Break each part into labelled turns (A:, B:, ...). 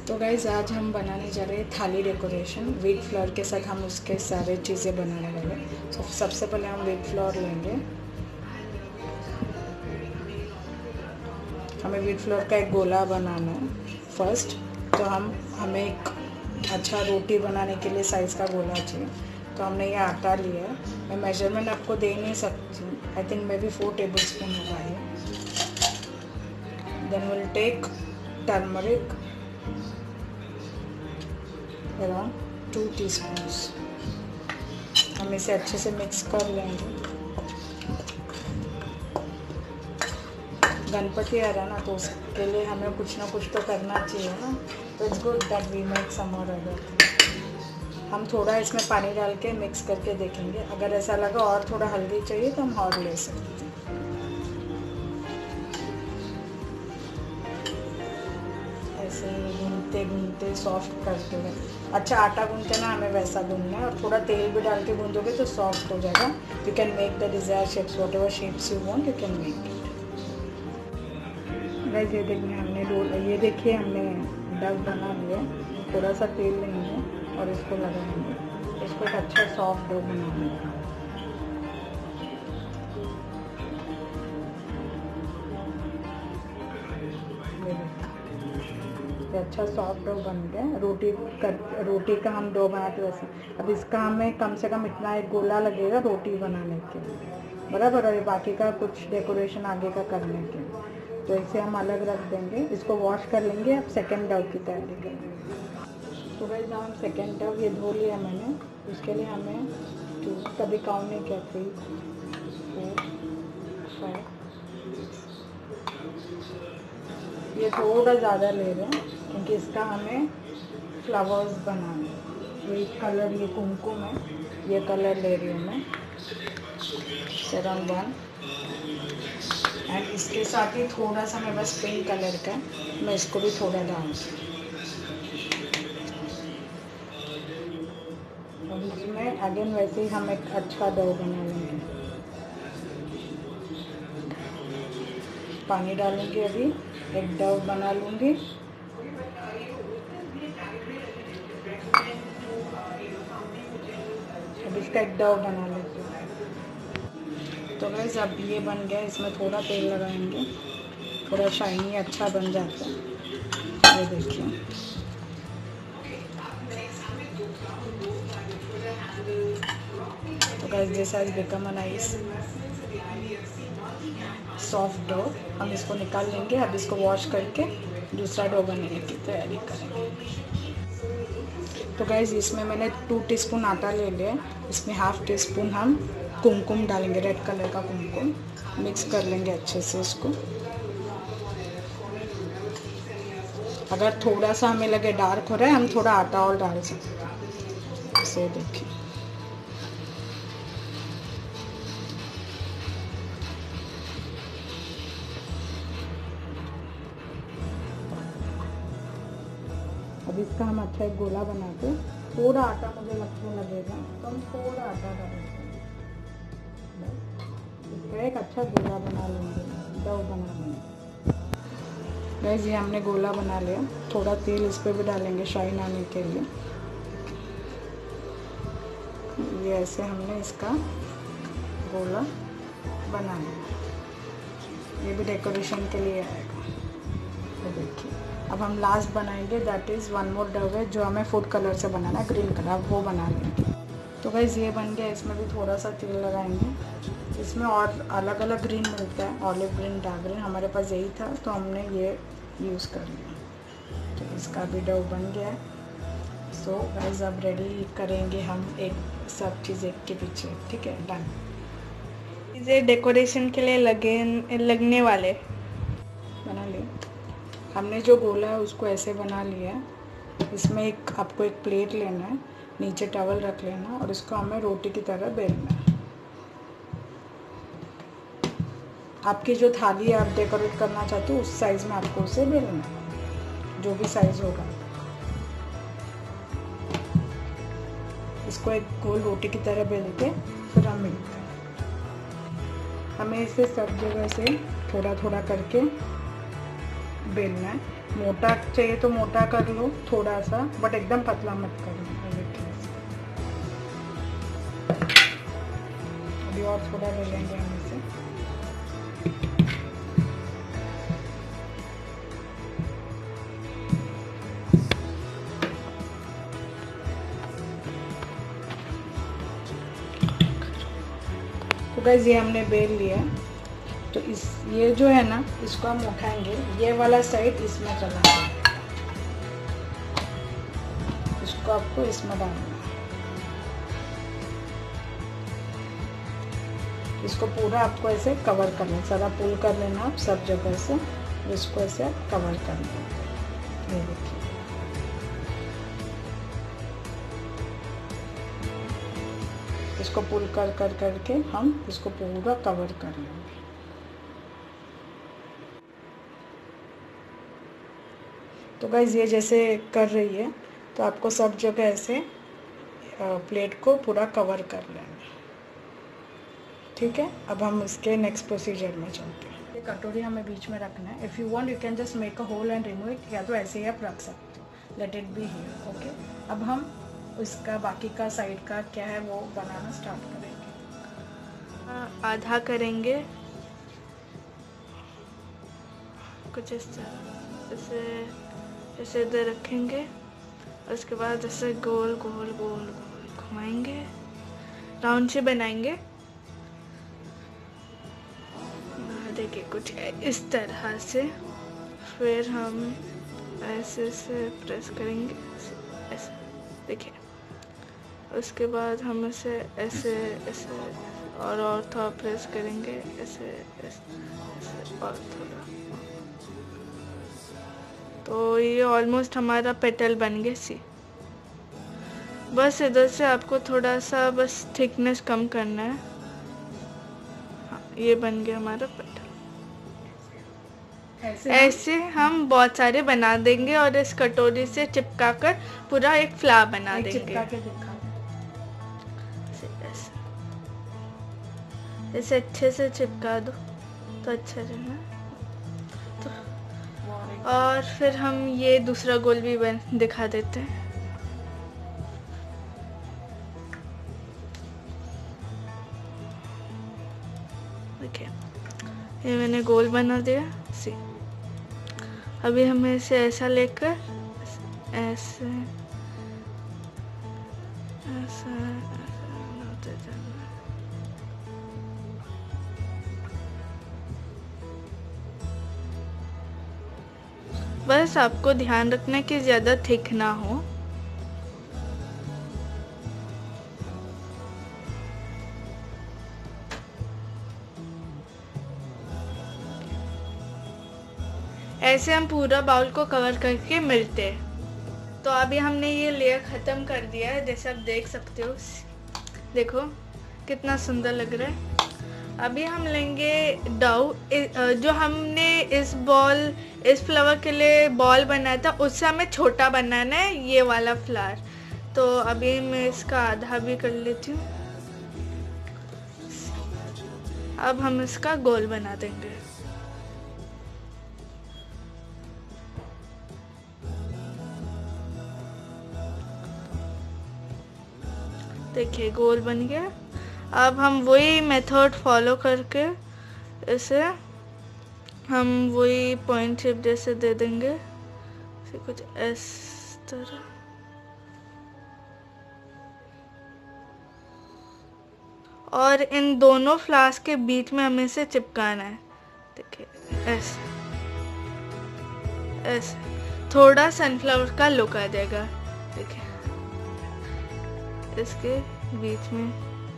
A: तो गाइज़ आज हम बनाने जा रहे हैं थाली डेकोरेशन व्हीट फ्लोर के साथ। हम उसके सारे चीज़ें बनाने वाले हैं। तो सबसे पहले हम व्हीट फ्लोर लेंगे। हमें व्हीट फ्लोर का एक गोला बनाना है फर्स्ट। तो हमें एक अच्छा रोटी बनाने के लिए साइज़ का गोला चाहिए। तो हमने ये आटा लिया है। मैं मेजरमेंट आपको दे नहीं सकती। I think maybe 4 tablespoon होगा ये। Then will take turmeric around 2 teaspoons. हम इसे अच्छे से मिक्स कर लेंगे। गणपति आ रहा है ना, तो उसके लिए हमें कुछ ना कुछ तो करना चाहिए ना। तो it's good that we make some और अदर। हम थोड़ा इसमें पानी डाल के मिक्स करके देखेंगे। अगर ऐसा लगा और थोड़ा हल्दी चाहिए तो हम और ले सकते हैं। ऐसे गूंदते गूंदते सॉफ्ट करते हुए, अच्छा आटा गूंदते ना हमें वैसा गूंदना है। और थोड़ा तेल भी डाल के गूंदोगे तो सॉफ्ट हो जाएगा। You can make the desire shapes, whatever shapes you want you can make it. Guys ये देखिए हमने डव बना लिया। थोड़ा सा तेल लेंगे और इसको लगाएंगे। इसको एक अच्छा सॉफ्ट डो बनाएंगे। अच्छा सॉफ्ट डो बन गया। रोटी का हम डो बनाते वैसे। अब इसका हमें कम से कम इतना एक गोला लगेगा रोटी बनाने के लिए, बराबर। और बाकी का कुछ डेकोरेशन आगे का करने के लिए। तो इसे हम अलग रख देंगे। इसको वॉश कर लेंगे। अब सेकेंड डव की तैयारी करेंगे। तो गाइस हम सेकेंड डव ये धो लिया मैंने। उसके लिए हमें कभी काउंट नहीं किया 3 4 5। ये थोड़ा ज़्यादा ले रहे हैं क्योंकि इसका हमें फ्लावर्स बनाने हैं। ये कलर, ये कुमकुम है, ये कलर ले रही हूँ मैं, अराउंड 1। एंड इसके साथ ही थोड़ा सा मैं बस पिंक कलर का, मैं इसको भी थोड़ा डालूँगी। और इसमें अगेन वैसे ही हम एक अच्छा डो बना लेंगे। पानी डालूंगी, अभी एक डो बना लूँगी। अब इसका एक डो बना लेते हैं। तो गाइस अब ये बन गया। इसमें थोड़ा तेल लगाएंगे, थोड़ा शाइनी अच्छा बन जाता है। ये देखिए। तो guys this has become a nice soft dough. हम इसको निकाल लेंगे। अब इसको वॉश करके दूसरा डो बनाने की तैयारी करेंगे। तो गाइस इसमें मैंने 2 टीस्पून आटा ले लिया। इसमें हाफ टी स्पून हम कुमकुम डालेंगे, रेड कलर का कुमकुम। मिक्स कर लेंगे अच्छे से इसको। अगर थोड़ा सा हमें लगे डार्क हो रहा है, हम थोड़ा आटा और डाल सकते हैं। इसे देखिए। अब इसका हम अच्छा एक गोला बनाते। थोड़ा आटा मुझे लगेगा तो हम थोड़ा आटा डालेंगे। इसका एक अच्छा गोला बना लेंगे, डो बना लेंगे। गाइस ये हमने गोला बना लिया। थोड़ा तेल इस पर भी डालेंगे शाइन आने के लिए। ये ऐसे हमने इसका गोला बना लिया। ये भी डेकोरेशन के लिए आएगा। तो देखिए अब हम लास्ट बनाएंगे, that is one more dove है जो हमें फूड कलर से बनाना है, ग्रीन कलर, वो बना लेंगे। तो गाइस ये बन गया। इसमें भी थोड़ा सा तेल लगाएंगे। इसमें और अलग अलग ग्रीन मिलता है, ऑलिव ग्रीन, डार्क ग्रीन। हमारे पास यही था तो हमने ये यूज़ कर लिया। तो इसका भी डव बन गया है। सो गाइस अब रेडी करेंगे हम एक सब चीज़ एक के पीछे, ठीक है, डन।
B: चीज़ें डेकोरेशन के लिए लगने वाले
A: बना लिए। हमने जो गोला है उसको ऐसे बना लिया है। इसमें आपको एक प्लेट लेना है, नीचे टॉवल रख लेना और इसको हमें रोटी की तरह बेलना है। आपकी जो थाली आप डेकोरेट करना चाहते हो उस साइज़ में आपको उसे बेलना है, जो भी साइज़ होगा। इसको एक गोल रोटी की तरह बेल के फिर हम मिलते हैं। हमें इसे सब जगह से थोड़ा थोड़ा करके बेलना है। मोटा चाहिए तो मोटा कर लो थोड़ा सा, बट एकदम पतला मत करो। अभी और थोड़ा ले लेंगे हम इसे। तो गाइस ये हमने बेल लिया, तो ये जो है ना, इसको हम उठाएंगे, ये वाला साइड इसमें चलाएंगे, इसको आपको इसमें डालना है। इसको पूरा आपको ऐसे कवर करना, सारा पुल कर लेना आप सब जगह से, इसको ऐसे आप कवर कर लेना। ये देखिए, इसको पुल कर करके हम इसको पूरा कवर कर लेंगे। तो गाइस ये जैसे कर रही है, तो आपको सब जगह ऐसे प्लेट को पूरा कवर कर लेना, ठीक है। अब हम इसके नेक्स्ट प्रोसीजर में चलते हैं। ये कटोरी हमें बीच में रखना है। If you want you can just make a hole and remove it, या तो ऐसे ही आप रख सकते हो। Let it be here, okay. अब हम इसका बाकी का साइड का क्या है वो बनाना स्टार्ट करेंगे।
B: आधा करेंगे कुछ इस तरह, ऐसे इधर रखेंगे, और उसके बाद ऐसे गोल गोल गोल गोल घुमाएंगे, राउंड से बनाएंगे। देखिए कुछ इस तरह से, फिर हम ऐसे से प्रेस करेंगे, ऐसे देखिए। उसके बाद हम इसे ऐसे ऐसे और थोड़ा प्रेस करेंगे, ऐसे ऐसे ऐसे और थोड़ा। तो ये ऑलमोस्ट हमारा पेटल बन गया। सी बस इधर से आपको थोड़ा सा बस थिकनेस कम करना है। हाँ, ये बन गया हमारा पेटल। ऐसे हम बहुत सारे बना देंगे और इस कटोरी से चिपका कर पूरा एक फ्लावर बना देंगे।
A: चिपका के दिखा,
B: इसे अच्छे से चिपका दो तो अच्छा रहना। तो और फिर हम ये दूसरा गोल भी दिखा देते हैं। देखिए ये मैंने गोल बना दिया। सी अभी हमें इसे ऐसा लेकर ऐसे ऐसा बनाते जाना। बस आपको ध्यान रखना कि ज़्यादा थिक ना हो। ऐसे हम पूरा बाउल को कवर करके मिलते हैं। तो अभी हमने ये लेयर ख़त्म कर दिया है, जैसे आप देख सकते हो। देखो कितना सुंदर लग रहा है। अभी हम लेंगे डो, जो हमने इस फ्लावर के लिए बॉल बनाया था, उससे हमें छोटा बनाना है ये वाला फ्लावर। तो अभी मैं इसका आधा भी कर लेती हूँ। अब हम इसका गोल बना देंगे। देखिए गोल बन गया। अब हम वही मेथड फॉलो करके इसे हम वही पॉइंट शेप जैसे दे देंगे, फिर कुछ इस तरह। और इन दोनों फ्लावर्स के बीच में हमें इसे चिपकाना है। देखिए ऐसे ऐसे थोड़ा सनफ्लावर का लुक आ जाएगा। देखिए इसके बीच में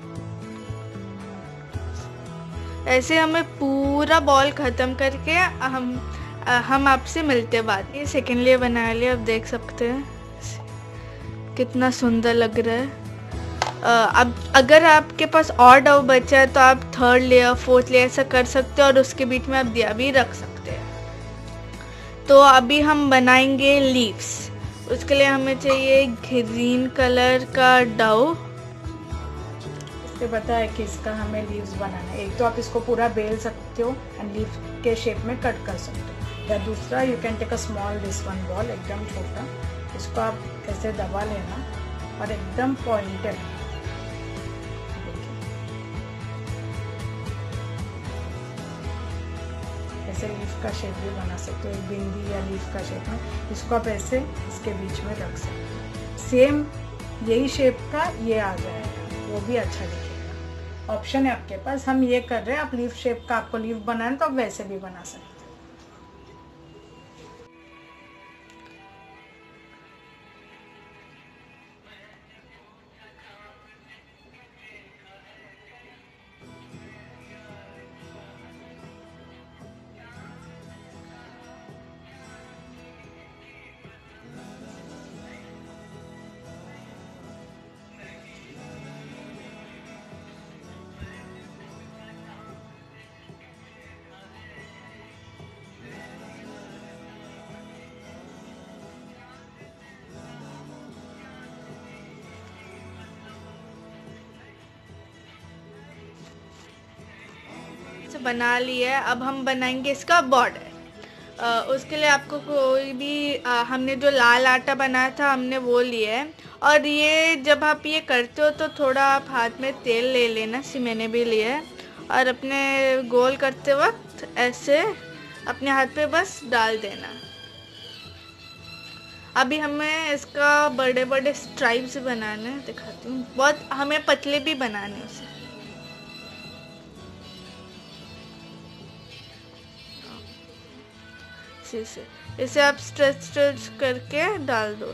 B: ऐसे हमें पूरा बॉल खत्म करके हम आपसे मिलते बाद। ये सेकेंड लेयर बना लिया, आप देख सकते हैं कितना सुंदर लग रहा है। अब अगर आपके पास और डो बचा है तो आप थर्ड लेयर फोर्थ लेयर ऐसा कर सकते हो और उसके बीच में आप दिया भी रख सकते हैं। तो अभी हम बनाएंगे लीव्स। उसके लिए हमें चाहिए ग्रीन कलर का डो।
A: इससे पता है कि इसका हमें लीव्स बनाना है। एक तो आप इसको पूरा बेल सकते हो एंड लीव के शेप में कट कर सकते हो। या दूसरा you can take a small this one ball, एकदम छोटा, इसको आप ऐसे दबा लेना और एकदम पॉइंटेड, ऐसे लीफ का शेप भी बना सकते हो, एक बिंदी या लीफ का शेप में, इसको आप ऐसे इसके बीच में रख सकते हो। सेम यही शेप का ये आ जाएगा, वो भी अच्छा दिखेगा। ऑप्शन है आपके पास, हम ये कर रहे हैं, आप लीफ शेप का आपको लीफ बनाना तो आप वैसे भी बना सकते हो।
B: बना लिया है। अब हम बनाएंगे इसका बॉर्डर। उसके लिए आपको कोई भी हमने जो लाल आटा बनाया था हमने वो लिया है। और ये जब आप ये करते हो तो थोड़ा आप हाथ में तेल ले लेना, सी मैंने भी लिया है। और अपने गोल करते वक्त ऐसे अपने हाथ पे बस डाल देना। अभी हमें इसका बड़े बड़े स्ट्राइप्स बनाने हैं, दिखाती हूँ। बहुत हमें पतले भी बनाने उसे। इसे आप स्ट्रेच करके डाल दो।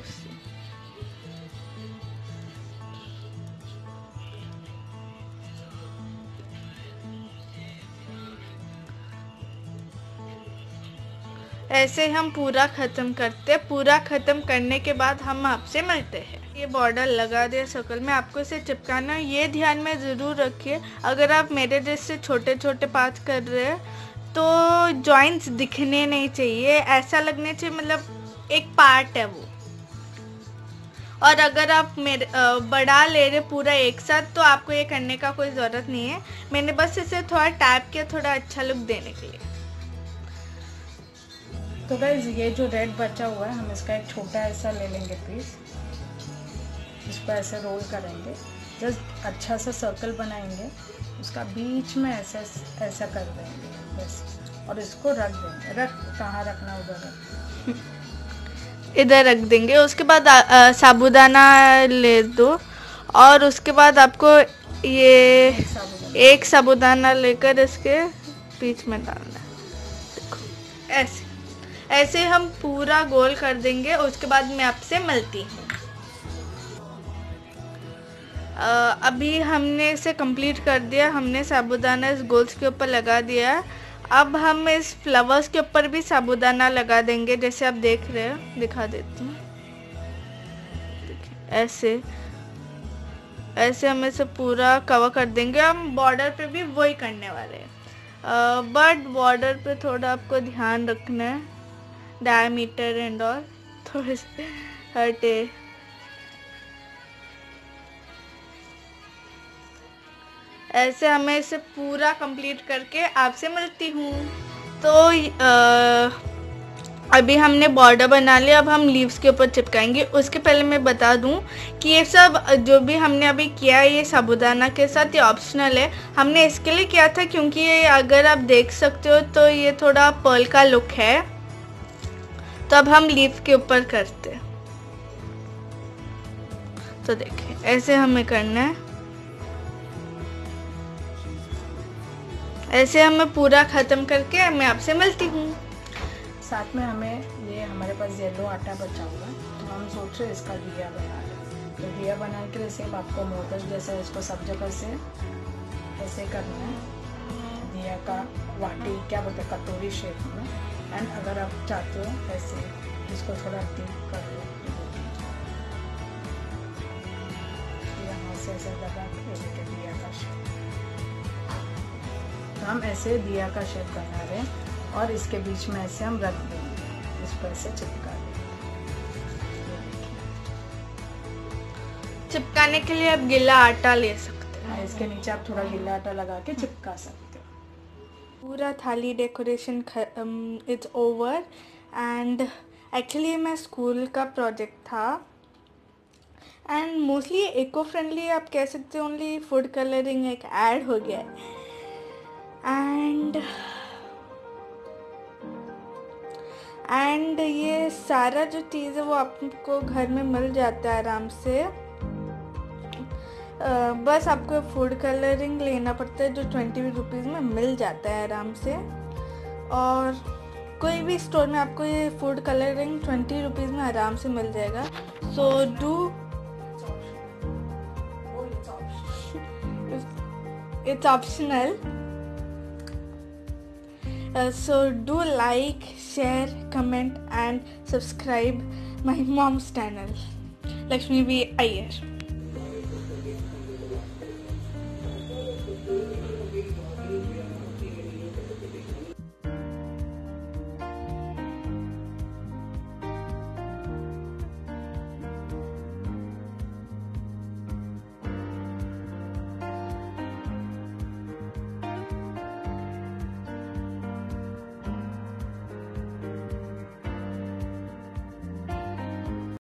B: ऐसे हम पूरा ख़त्म करते हैं। पूरा ख़त्म करने के बाद हम आपसे मिलते हैं। ये बॉर्डर लगा दिया सर्कल में, आपको इसे चिपकाना। ये ध्यान में ज़रूर रखिए, अगर आप मेरे जैसे छोटे छोटे पार्ट कर रहे हैं तो जॉइंट्स दिखने नहीं चाहिए, ऐसा लगने चाहिए मतलब एक पार्ट है वो। और अगर आप मेरे बढ़ा ले रहे पूरा एक साथ तो आपको ये करने का कोई ज़रूरत नहीं है। मैंने बस इसे थोड़ा टैप किया, थोड़ा अच्छा लुक देने के लिए।
A: तो गाइस ये जो रेड बचा हुआ है, हम इसका एक छोटा ऐसा ले लेंगे पीस, इसको ऐसे रोल करेंगे, जस्ट अच्छा सा सर्कल बनाएंगे, उसका बीच में ऐसा कर देंगे बस, और इसको रख देंगे। रख कहाँ रखना, उधर रख,
B: इधर रख देंगे। उसके बाद साबूदाना ले दो और उसके बाद आपको ये एक साबूदाना लेकर इसके बीच में डालना है। देखो ऐसे हम पूरा गोल कर देंगे। उसके बाद मैं आपसे मिलती हूँ। अभी हमने इसे कंप्लीट कर दिया। हमने साबूदाना इस गोल्स के ऊपर लगा दिया। अब हम इस फ्लावर्स के ऊपर भी साबूदाना लगा देंगे, जैसे आप देख रहे हो। दिखा देती हूँ, ऐसे हम इसे पूरा कवर कर देंगे। हम बॉर्डर पे भी वही करने वाले हैं, बट बॉर्डर पे थोड़ा आपको ध्यान रखना है, डायमीटर एंड ऑल थोड़े से हटे। ऐसे हमें इसे पूरा कंप्लीट करके आपसे मिलती हूँ। तो अभी हमने बॉर्डर बना लिया। अब हम लीव्स के ऊपर चिपकाएंगे। उसके पहले मैं बता दूँ कि ये सब जो भी हमने अभी किया है ये साबूदाना के साथ, ये ऑप्शनल है। हमने इसके लिए किया था क्योंकि ये अगर आप देख सकते हो तो ये थोड़ा पर्ल का लुक है। तो अब हम लीफ के ऊपर करते हैं। तो देखिए ऐसे हमें करना है। ऐसे हमें पूरा ख़त्म करके मैं आपसे मिलती हूँ।
A: साथ में हमें ये हमारे पास येलो आटा बचा हुआ है, तो हम सोच रहे इसका दिया बना लें। तो दिया बनाने के लिए सेम आपको मोदक जैसे इसको सब जगह से ऐसे करना है, दिया का वाटी क्या बोलते हैं, कटोरी शेप में। एंड अगर आप चाहते हो ऐसे इसको थोड़ा डीप कर लो, यहाँ से ऐसे दबा के दिया का शेप। तो हम ऐसे दिया का शेप बना रहे हैं और इसके बीच में ऐसे हम रख देंगे, इसको ऐसे चिपका देंगे।
B: चिपकाने के लिए आप गीला आटा ले सकते हैं।
A: इसके नीचे आप थोड़ा गीला आटा लगा के चिपका सकते हो।
B: पूरा थाली decoration it's over and actually मैं स्कूल का प्रोजेक्ट था एंड मोस्टली इको फ्रेंडली आप कह सकते हो, ओनली फूड कलरिंग एक ऐड हो गया है एंड ये सारा जो चीज़ है वो आपको घर में मिल जाता है आराम से। बस आपको फूड कलरिंग लेना पड़ता है जो 20 रुपीज़ में मिल जाता है आराम से, और कोई भी स्टोर में आपको ये फूड कलरिंग 20 रुपीज़ में आराम से मिल जाएगा। सो it's optional. So do like, share, comment and subscribe my mom's channel, Lakshmi B. Iyer.